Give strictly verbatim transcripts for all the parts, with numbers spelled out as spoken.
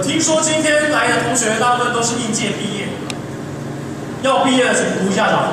听说今天来的同学大部分都是应届毕业，要毕业的请鼓一下掌。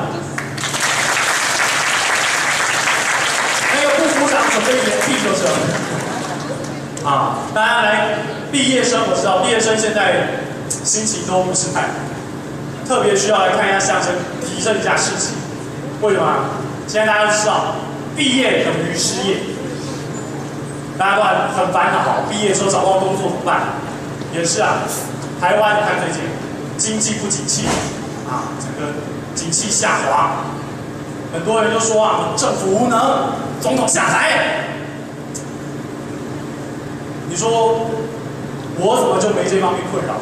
那个不鼓掌准备延毕就是了。啊，大家来毕业生，我知道毕业生现在心情都不是太好，特别需要来看一下相声，提振一下士气。为什么啊？现在大家都知道，毕业等于失业，大家都很烦恼，毕业之后找不到工作怎么办？也是啊，台湾你看最近经济不景气啊，整个景气下滑，很多人就说啊，政府无能，总统下台。你说我怎么就没这方面困扰？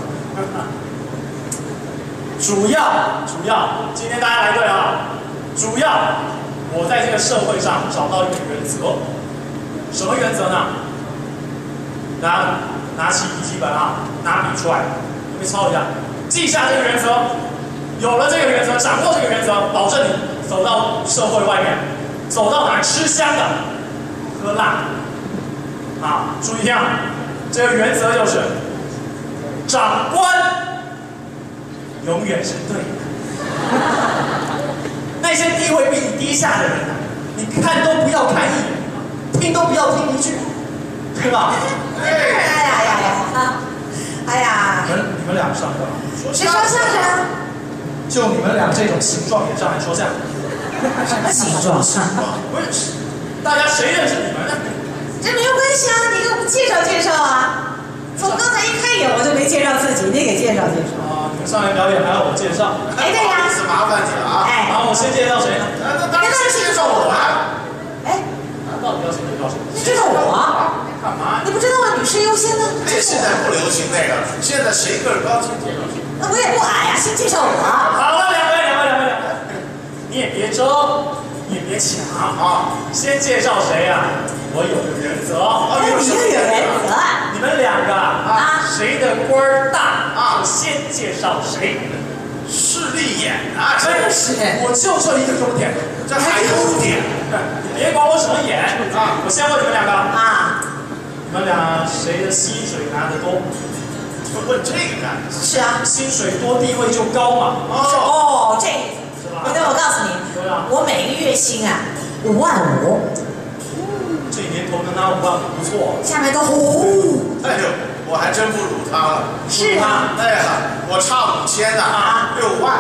主要主要，今天大家来对啊，主要我在这个社会上找到一个原则，什么原则呢？大家拿起笔记本啊，拿笔出来，准备抄一下，记下这个原则。有了这个原则，掌握这个原则，保证你走到社会外面，走到哪儿吃香的，喝辣的。啊，注意听啊，这个原则就是，长官永远是对的。那些地位比你低下的人啊，你看都不要看一眼，听都不要听一句，对吧？ 哎呀呀呀！啊，哎呀！ 你们你们俩上课了？ 谁说相声？ 就你们俩这种形状也上来说相声？ 什么形状？ 不是，大家谁认识你们呢？ 这没有关系啊，你给我们介绍介绍啊！从刚才一开眼我就没介绍自己，你给介绍介绍。 啊，你们上来表演还要我介绍？ 哎，对呀。 是麻烦你了啊！ 哎， 好，我先介绍谁呢？ 那当然是介绍我啊！ 哎， 到底要谁介绍谁？ 介绍我？ 干嘛？ 你不知道吗？女士优先呢？ 这现在不流行那个，现在谁个儿高先介绍谁。 那我也不矮呀，先介绍我。 好了，两位，两位，两位，两位，你也别争，你也别抢啊！先介绍谁呀？我有个原则。 哦，你有原则。 你们两个啊，谁的官儿大啊， 我先介绍谁。 势利眼啊！ 真是， 我就这一个优点， 这还优点？ 你别管我什么眼啊！我先问你们两个啊， 你们俩谁的薪水拿得多？ 问这个干？ 是啊， 薪水多地位就高嘛。 哦，这是吧？ 那我告诉你，我每个月薪啊五万五。 这年头能拿五万五不错。 下面都呼。 哎呦，我还真不如他了。 是啊。 哎呀，我差五千呢， 啊， 六万。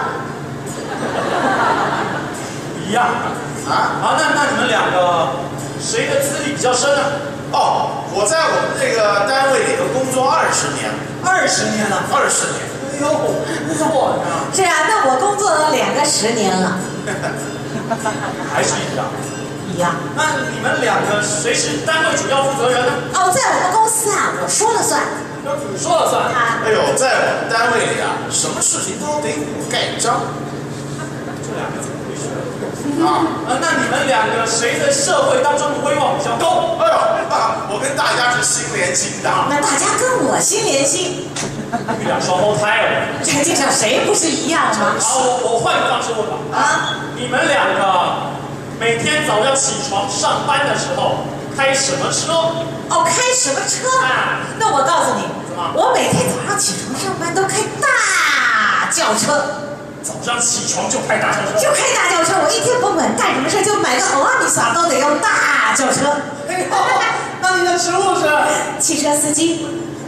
一样。 啊？ 好，那那你们两个谁的资历比较深呢？ 哦，我在我们这个单位里头工作二十年。 二十年了。 二十年。 哎呦，不错呀。 是啊，那我工作了两个十年了。 还是一样。 一样。 那你们两个谁是单位主要负责人呢？ 哦，在我们公司啊，我说了算。 你说了算。 啊。 哎呦，在我们单位里啊，什么事情都得我盖章。 这两个怎么回事啊？啊，那你们两个谁在社会当中的威望比较高？ 哎呦，啊，我跟大家是心连心的。 那大家跟我心连心。 你俩双胞胎了。 这个介绍谁不是一样吗？ 好，我我换个方式问吧。 啊， 你们两个每天早上起床上班的时候开什么车？ 哦，开什么车？ 啊， 那我告诉你， 怎么？ 我每天早上起床上班都开大轿车。 早上起床就开大轿车？ 就开大轿车，我一天不管干什么事就买个欧阿米莎都得用大轿车。 哎呦，那你的职务是？ 汽车司机。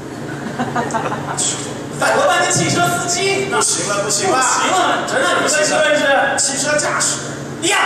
搞了半天汽车司机， 不行了，不行了， 不行了，真的，你们的职位是汽车驾驶。 呀。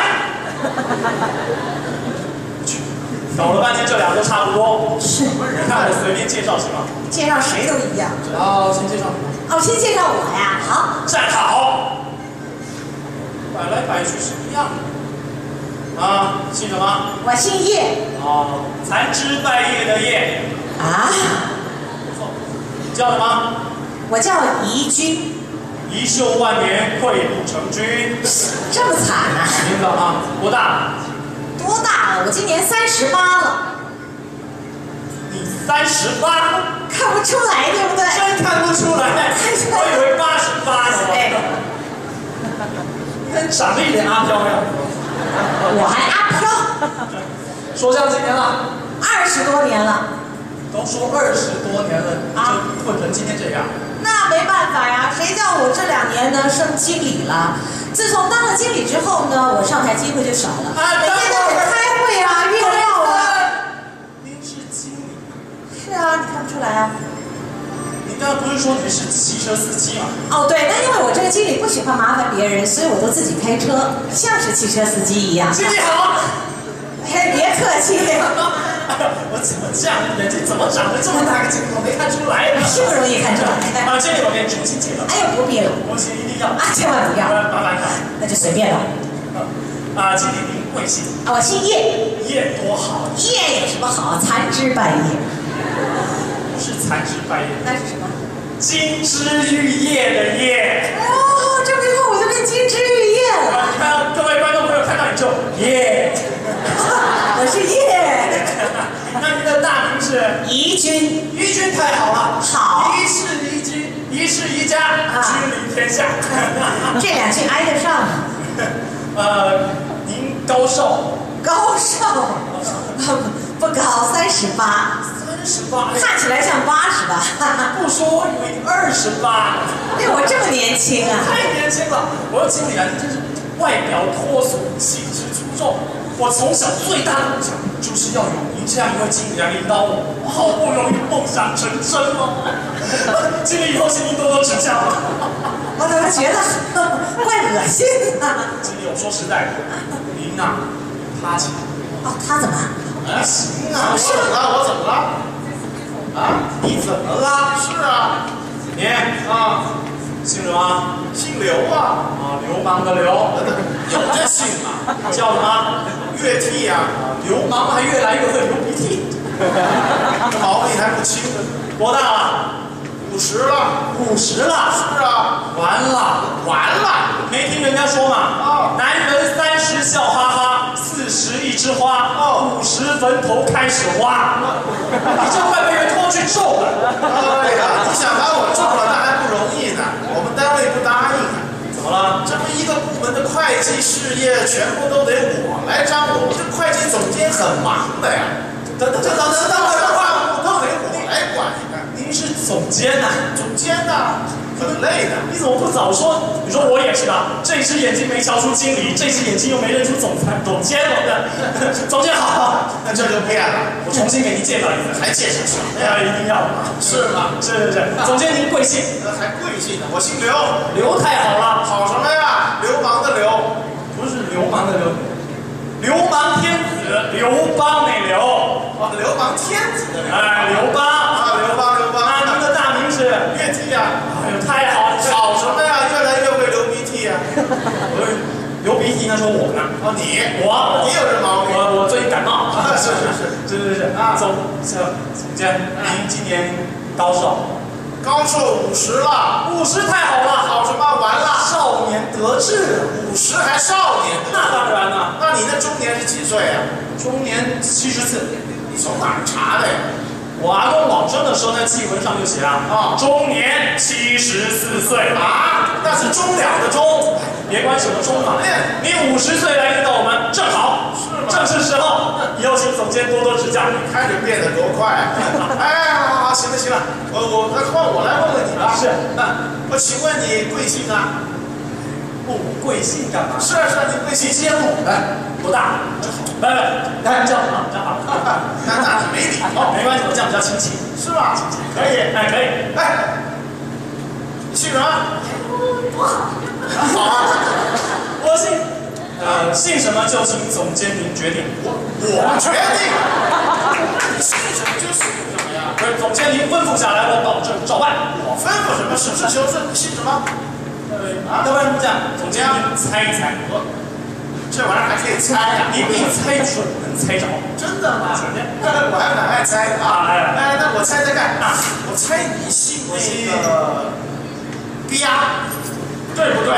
搞了半天这俩都差不多。 是。 你看我随便介绍行吗？ 介绍谁都一样。 好，先介绍你。 哦，先介绍我呀。好。 站好。摆来摆去是一样的。啊，姓什么？ 我姓叶。 哦，残枝败叶的叶。 啊。 不错。你叫什么？ 我叫宜君。 遗秀万年，溃不成军。 这么惨啊！ 名字啊，多大？ 多大了？我今年三十八了。 你三十八？ 看不出来，对不对？ 真看不出来，我以为八十八呢。 哎， 你看长得一脸阿飘样。 我还阿飘。 说相声几年了？ 二十多年了。 都说二十多年了， 啊， 就混成今天这样。 那没办法呀，谁叫我这两年呢升经理了？自从当了经理之后呢，我上台机会就少了， 啊， 每天都得开会啊、预料啊。 您是经理？ 是啊，你看不出来啊？ 您刚刚不是说您是汽车司机吗？ 哦，对，那因为我这个经理不喜欢麻烦别人，所以我都自己开车，像是汽车司机一样。 经理好。 哎，别客气。 我怎么这样？眼睛怎么长得这么大个镜头，没看出来？ 是不容易看出来。 啊，经理，我给你重新介绍。 哎呦，不必了。 我请一定要啊，千万不要。 麻烦你了。 那就随便了。 啊，经理您贵姓？ 啊，我姓叶。 叶多好。 叶有什么好？残枝败叶。 不是残枝败叶， 那是什么？ 金枝玉叶的叶。 哦，这么一说我就变金枝玉叶了。 你看，各位观众朋友看到你就叶。 我是叶。 那您的大名是？ 宜君。 宜君太好了。 好。 宜室宜居，宜室宜家，君临天下。 这两句挨得上吗？ 呃，您高寿？ 高寿？不高，三十八。 三十八。 看起来像八十吧？ 不说，我以为你二十八。 对，我这么年轻啊！ 太年轻了。我说经理啊，你真是外表脱俗，气质出众。我从小最大的梦想就是要有您这样一位经理来领导我，好不容易梦想成真了。经理以后请您多多指教。 我怎么觉得怪恶心啊？ 经理，我说实在的，您呐，他请。 哦，他怎么？ 哎，行啊，我怎么了？我怎么了？啊，你怎么了？是啊， 你啊，姓什么？ 姓刘啊。 啊，流氓的流。 有这姓啊？ 叫什么？ 越替啊。 流氓还越来越会流鼻涕。 这毛病还不轻呢。 多大了？ 五十了。 五十了。 是啊。 完了， 完了。 没听人家说嘛？ 哦。 男人三十笑哈哈，四十一枝花， 哦， 五十坟头开始挖。你这快被人拖去揍了。 哎呀，你想把我揍了，那还不容易呢。我们单位不答应啊。 怎么了？ 这么一个部门的会计事业，全部都得我来张罗。这会计总监很忙的呀。 等等等等等等会儿， 话务都得我来管。你看， 您是总监呐？ 总监呐，很累的。 你怎么不早说？你说我也是的，这只眼睛没瞧出经理，这只眼睛又没认出总裁、总监了的。总监好， 那这就变了。 我重新给您介绍一次， 还介绍什么哎呀， 呀？ 一定要的。 是吗？ 是是是。总监您贵姓？ 那还贵姓呢？我姓刘。 刘太好了。 好什么呀？流氓的流。 不是流氓的流，流氓天子，刘邦那刘。 哦，流氓天子的流。 哎，刘邦。 啊，刘邦，刘邦。 啊，您的大名是？ 越替呀。 哎呦，太好了。 好什么呀？越来越会流鼻涕呀。 我流鼻涕，那说我呢？ 哦，你。 我。 你有这毛病。 我我最近感冒。 是是是是是是啊。总总总监，您今年高寿？ 高寿五十了。 五十太好了。 好什么？完了。 少年得志。 五十还少年？ 那当然了。 那你那中年是几岁呀？ 中年七十四。 你从哪儿查的呀？ 我阿公往生的时候，那祭文上就写啊，啊，中年七十四岁啊，那是终了的终， 别管什么终嘛，你五十岁来领导我们，正好， 是吗？ 正是时候，以后请总监多多指教。 你看着变得多快！哎，好好好，行了行了，我我那换我来问问你了。 是， 那我请问你贵姓啊？ 问我贵姓干嘛？ 是啊是啊，你贵姓？ 接我来，多大？真好，来来，来叫什么？叫好。 那那你没礼貌，没关系，我这样比较亲切， 是吧？ 可以，哎可以， 哎，你姓什么？ 多好。 好啊， 我姓，呃，姓什么就请总监您决定。 我我决定。你姓什么就姓什么呀？ 不是，总监您吩咐下来，我保证照办。 我吩咐什么？实事求是。你姓什么？ 呃，要不然这样，总监您猜一猜。 我这玩意儿还可以猜呀？ 你一猜准能猜着。 真的吗？我还蛮爱猜的啊！哎，那我猜猜看啊，我猜你姓那个吧，对不对？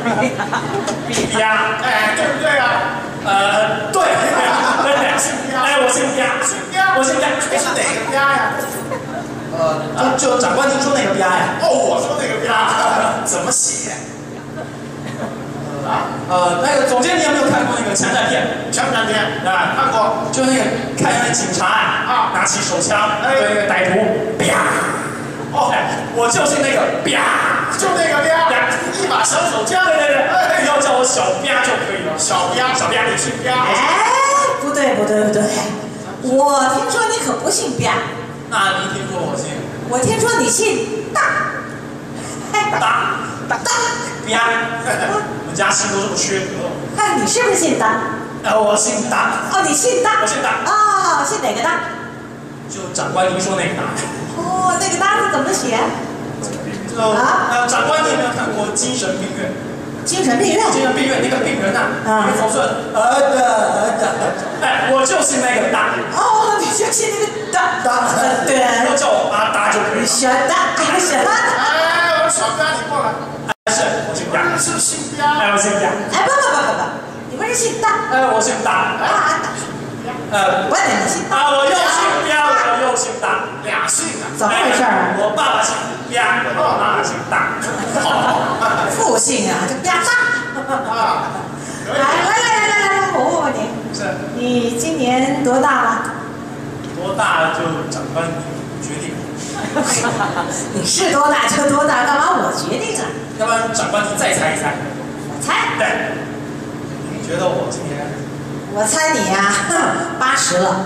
吧，哎，对不对啊？ 呃，对，对， 姓吧， 哎，我姓吧， 姓吧， 我姓吧， 你是哪个吧呀？ 呃，就就长官您说那个吧呀？ 哦，我说那个吧，怎么写？ 啊，呃，那个总监，你有没有看过那个个枪战片， 枪战片啊， 看过， 就那个看那个警察啊，拿起手枪对那个歹徒，啪，哦，我就是那个啪， 就那个啪，一把小手枪， 对对对，不要叫我小啪就可以了， 小啪， 小啪，你姓啪？ 哎，不对不对不对，我听说你可不姓啪。 那您听说我姓？ 我听说你姓大。 大大大啪，我们家姓都这么缺德。 哎，你是不是姓大？ 呃，我姓大。 哦，你姓大。 我姓大。 哦，姓哪个大？ 就长官您说那个大。 哦，那个大字怎么写？ 就啊，呃，长官，你有没有看过《精神病院》？ 精神病院。 精神病院那个病人呐，啊，口顺，呃的呃的，哎，我就姓那个大。 哦，你就姓那个大。 大， 对。 要叫我阿达就可以了。 小大，哎，小大。 哎，我小彪，你过来。 是，我姓彪。 是姓彪。 哎，我姓彪。 哎，不不不不不，你不是姓大？ 哎，我姓大。 啊， 呃， 我等你姓大。 啊，我又姓彪，我又姓大， 俩姓啊？ 怎么回事啊？ 我爸爸姓彪，我妈妈姓大。 好， 复姓啊，这彪大。 啊， 来来来来来来，我问问你， 是， 你今年多大了？ 多大就长官决定。 你是多大就多大，干嘛我决定啊？ 要不然长官您再猜一猜。 我猜。 对。您觉得我今年？ 我猜你呀、啊，八十了。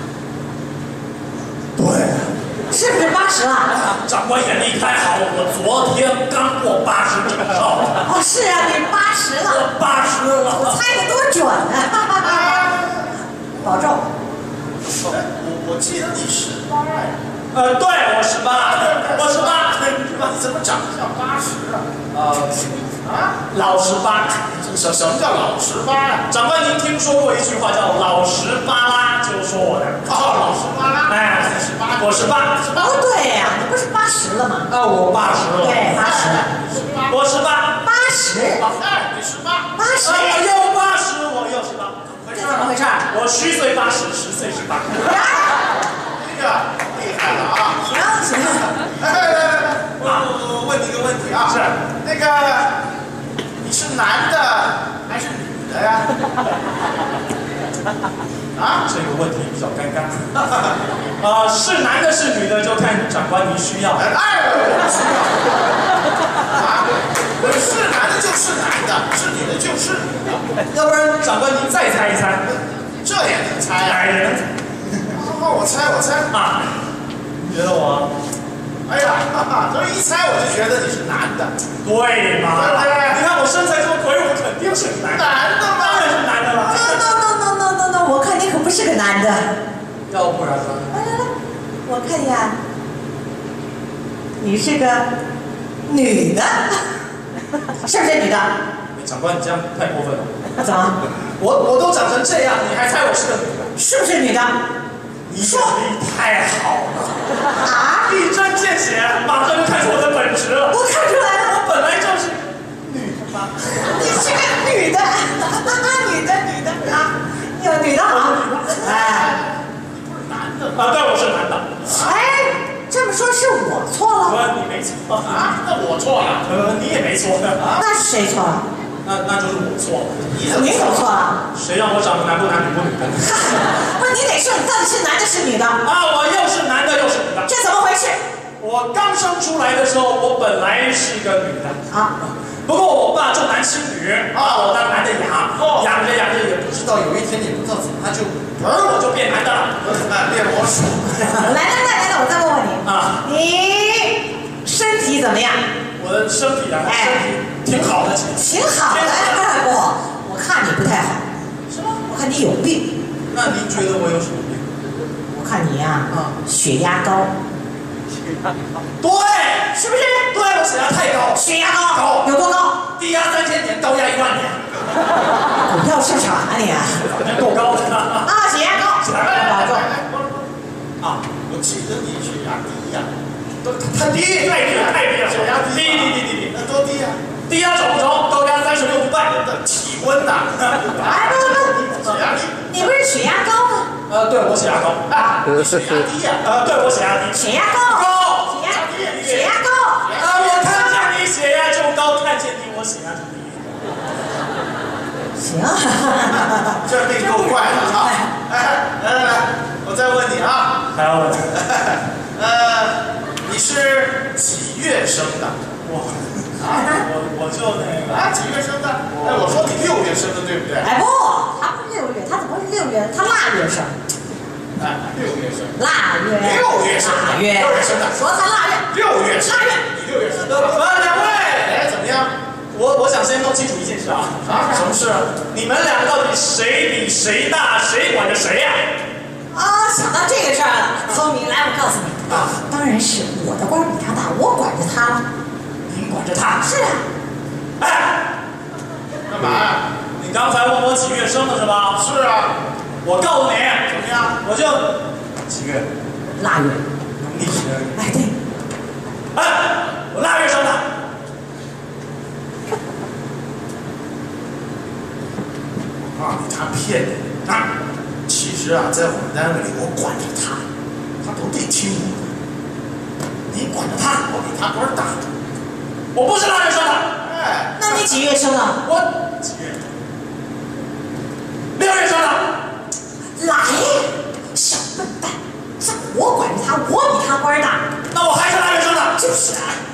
对。 是不是八十了？ 长官眼力太好，我昨天刚过八十整号。 哦，是啊，你八十了。 我八十了。 我猜的多准啊！保重。 我我记得你十八呀。 呃，对，我十八，我十八。 你怎么长得像八十啊？ 呃， 啊， 老十八。 什什么叫老十八呀？ 长官，您听说过一句话叫“老实巴拉”，就是说我的。 哦，老实巴拉。 哎， 十八， 我十八。 哦，对呀、啊，你不是八十了吗？ 啊，我八十了。 对，八十。 我十八。 八十。 哎，你十八。 八十。 我又八十，我又十八。 这怎么回事？ 我虚岁八十，实岁十八。 哎呀，厉害了啊！ 行行。 来来来来来，我我问你一个问题啊。 是。 那个，你是男的还是女的呀？啊， 这个问题比较尴尬。啊，是男的，是女的，就看长官您需要。 哎，我需要。啊，是男的就是男的，是女的就是女的。 要不然长官您再猜一猜。 这也能猜呀？ 哎呀， 哦，我猜我猜啊，你觉得我？ 哎呀，哈哈，这一猜我就觉得你是男的。 对嘛？ 对不对？ 你看我身材这么魁梧，肯定是男的。 男的吗？ 当然是男的了。 no no no no no no， 我看你可不是个男的。 要不然呢？ 来来来，我看一下，你是个女的，是不是女的？ 长官，你这样太过分了。 怎么？ 我我都长成这样，你还猜我是个女的？ 是不是女的？ 你眼力太好了， 啊？ 一针见血，马上就看出我的本质了。 我看出来了， 我本来就是女的嘛。 你是个女的，女的女的啊，有女的好。哎， 你不是男的啊，对，我是男的。 哎，这么说是我错了。 呃，你没错啊？那我错了。 呃，你也没错啊。 那是谁错了？ 那那就是我错了。 你怎么你怎么错了？ 谁让我长得男不男女不女的？ 不是，你得说你到底是男的是女的？ 啊，我又是男的又是女的。 这怎么回事？ 我刚生出来的时候，我本来是一个女的啊， 不过我爸重男轻女，把我当男的养， 哦养着养着也不知道有一天也不知道怎么，他就嘣儿我就变男的了。 变魔术？ 来来来来来，我再问问你啊， 你身体怎么样？ 我的身体啊，身体挺好的，其实。 挺好的，不，我看你不太好。 是吗？ 我看你有病。 那您觉得我有什么病？ 我看你呀、 啊， 血压高。 对， 是不是？ 对，我血压太高， 血压高， 高有多高？ 低压三千年，高压一万年， 股票市场啊你啊！ 反正够高的。 啊，血压高， 血压高保重。 啊，我记得你血压低呀。 太低，太低了，太低了， 血压低， 低低低低低， 那多低呀？ 低压找不着，高压三十六度半。 体温呐？ 哎，不不不， 血压低。 你不是血压高吗？ 呃，对我血压高。 啊，你血压低呀？ 呃，对我血压低。 血压高， 高。 血压血压高。 啊，我看见你血压就高，看见你我血压就低。 行， 这命够怪的啊！哎，来来来，我再问你啊， 还要问？ 呃，你是几月生的？ 我啊，我我就那个啊，几月生的？哎，我说你六月生的，对不对？ 哎不，他不是六月，他怎么会是六月？他腊月生。 哎，六月生。 腊月。 六月生。 腊月。 六月生的。 说他腊月。 六月生。 腊月。 你六月生的。啊，两位，哎，怎么样？ 我我想先弄清楚一件事啊。 啊？什么事？ 你们两个到底谁比谁大，谁管着谁呀？ 啊，想到这个事儿了，聪明，来，我告诉你啊，当然是我的官比他大，我管着他。 您管着他？ 是啊。 哎， 干嘛呀？ 你刚才问我几月生的是吧？ 是啊。 我告诉你， 怎么样？ 我就几月？ 腊月。 农历十二月。 哎，对。 哎，我腊月生的。 啊，他骗你啊！其实啊，在我们单位里，我管着他，他都得听我的。你管着他，我比他官大。 我不是腊月生的。 哎， 那你几月生的？ 我几月？六月生的。 来，小笨蛋！在我管着他，我比他官大。 那我还是腊月生的。 就是啊。